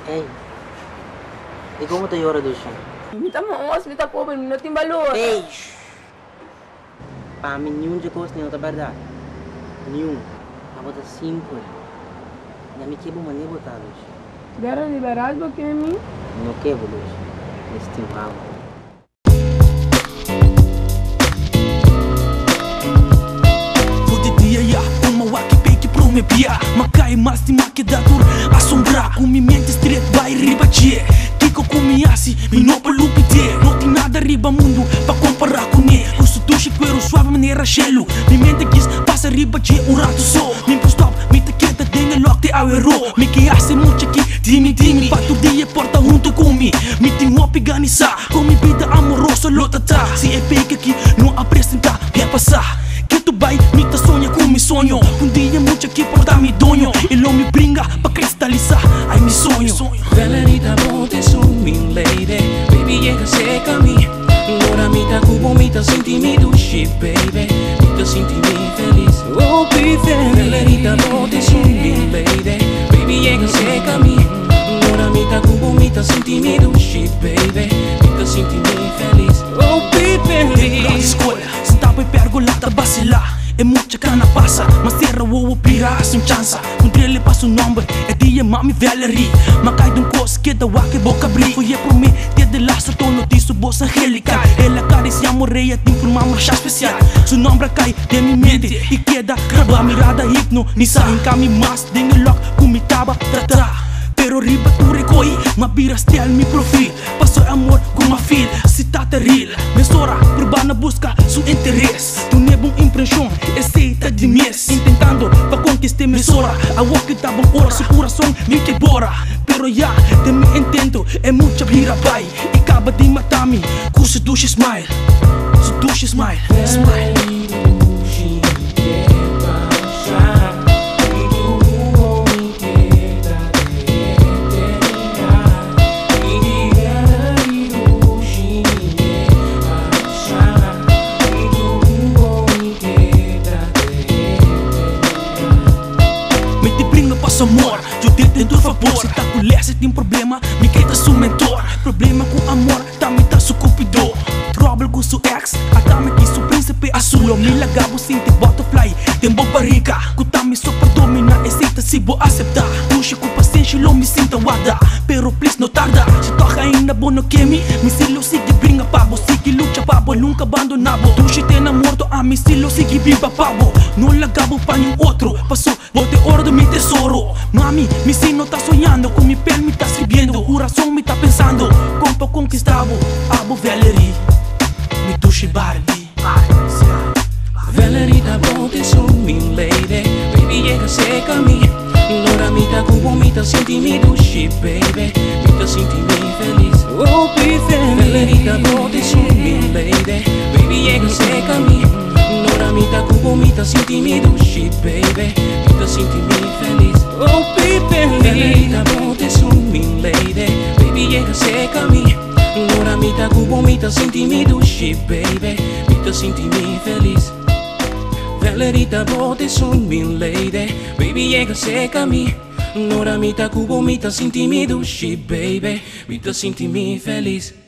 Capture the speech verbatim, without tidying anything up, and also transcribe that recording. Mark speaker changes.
Speaker 1: Ei, e como está a hora do chão?
Speaker 2: Me tá moço, me tá pobre, não tem valor.
Speaker 1: Ei! Para mim, nenhum de Koster não está verdade. Nenhum. A bota simples. Já me quebra uma nem botar hoje.
Speaker 2: Deram liberado porque é mim?
Speaker 1: Não quebra hoje. Nesse tempo.
Speaker 3: Me pia, macai mas de maquidadur assombrar com minha mente street vai riba tchê Kiko com mi asi, mi no palupite Não tem nada riba mundo pra comparar com ne Custo duche quero suave maneira chelo Mi mente quis passa riba tchê um rato só Mi stop, mi te queda dengue lock te aero Mi que hace mucho aqui, dimi dimi Pato dia porta junto com mi Mi tem uma piganiça Com mi vida amorosa lotata Se é fake aqui, não apresentar, quer passar Que tu vai, me tá sonha com mi sonho Um dia muito aqui porta mi donho Ele me brinca pra cristalizar ai mi sonho
Speaker 4: Valerie tá bom, te sou min lady Baby, chega seca mi Lora mi tá cubo, mi tá senti mi dushi baby Mi tá senti mi feliz Oh, be feliz Valerie tá bom, te sou min lady Baby, chega seca mi Lora mi tá cubo, mi tá senti mi dushi baby Mi tá senti mi feliz Oh, be feliz
Speaker 3: Na escola, sentava e pergolata vacilar É muita cana passa, mas terra ou pira sem chance Quando ele passa o nome, é dia mami Valerie Mas cai de um coço que da que boca abrir Foi é por mim, desde lá só tô notícia bolsa angélica Ela acaricia morreia, tem por uma marcha especial Seu nome cai de minha mente e queda Craba mirada hipno, nisa em caminho mas Dengue lock, comitaba, tata Pero riba tu recoi, ma bira stel mi profil Passou amor com uma filha, se tá terrível Mensora, urbana busca seu interesse Tu não é bom impressão, aceita de mês Intentando pra conquistar mensora A walk tá bom hora, seu coração me quebra Pero já, de me entendo, é muita bira pai E acaba de matar-me, com seu duche smile Seu duche smile, smile amor, eu te tento favor Se tá com lessa tem problema, me queda seu mentor Problema com amor, também tá seu cupidor Trouble com seu ex, até me quis seu príncipe azul Eu me lagabo sem te butterfly, tem boa barriga Que também só pra dominar, aceita se vou aceitar Puxa com paciência, eu me sinto wada Pero please não tarda, se toca ainda bom no que me Me silo sigue brinca pabo, sigue luta pabo Nunca abandonabo, tu se te namorto A me silo sigue viva pabo Não lagabo pra nenhum outro, passou Bote ouro do meu tesouro Mami, me sino tá sonhando Com mi pele me tá escrevendo O coração me tá pensando Como pra conquistar Abo Valerie Me duche Barbie
Speaker 4: Valerie tá bom, te sou min lady Baby, chega seca mi Lora mi tá cubo, mi tá senti mi duche baby Mi tá senti mi feliz Oh, be feliz Valerie tá bom, te sou min lady Baby, chega seca mi Lora mi tá cubo, mi tá senti mi duche baby Mi tá senti mi feliz Oh, be feliz Valerie tá bom, te sou min lady Baby, chega seca mi Lora mi tá cubo, mi tá senti mi duche baby Mi tá senti mi feliz Valerie tá bom, te sou min lady Baby, chega seca mi Lora mi tá cubo, mi tá senti mi duche baby Mi tá senti mi feliz